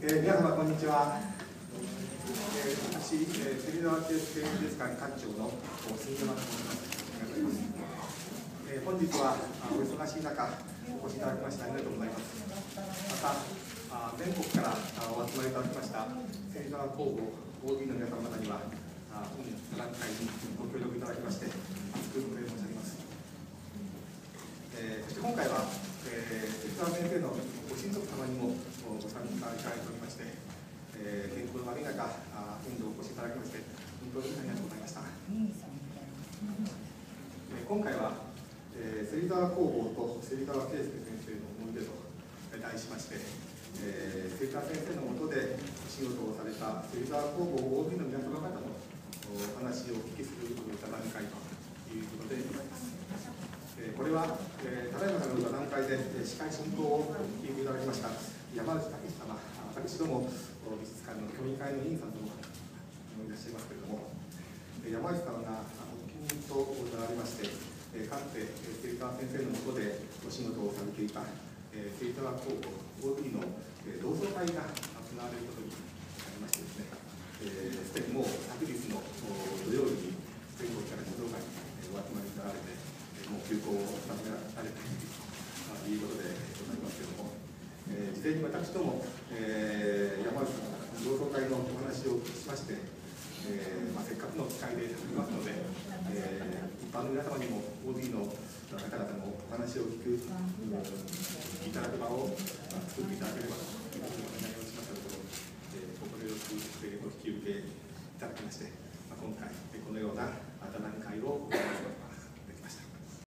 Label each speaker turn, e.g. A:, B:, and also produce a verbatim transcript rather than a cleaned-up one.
A: えー、皆様こんにちは。えー、私、えー、芹沢系美術館館長の杉山と申します。えー、本日はお忙しい中お越しいただきましてありがとうございます。またあ全国からお集まりいただきました芹沢工房 オービー の皆様方にはあ本日座談会にご協力いただきまして厚くお礼申し上げます。えー、そして今回はえー、芹沢先生のご親族様にもご参加いただいておりまして、えー、健康の悪い中、本日お越しいただきまして、本当にありがとうございました。えー、今回は、えー、芹沢工房と芹沢圭介先生の思い出と題しまして、えー、芹沢先生の下でお仕事をされた芹沢工房 オービー の皆様方のお話をお聞きする座談会ということでございます。これは、えー、ただいまからの座談会で司会進行を聞いていただきました山内武様、私ども美術館の協議会の委員さんともいらっしゃいますけれども、山内様が近隣となりまして、かつて芹沢先生の下でお仕事をされていた芹沢工房 オービー の同窓会が行われることになりましてですね、すでにもう昨日の土曜日に全国から児童会にお集まりになられて、もう休校をさせられているということでございますけれども、えー、事前に私ども、えー、山内さんから同窓会のお話をしまして、えーまあ、せっかくの機会でありますので、えー、一般の皆様にも オービー の方々のお話を聞く、うん、いただく場を、まあ、作っていただければというふうにお願いをしましたところ、えー、心よくお引き受けいただきまして、まあ、今回このような座談会を行います。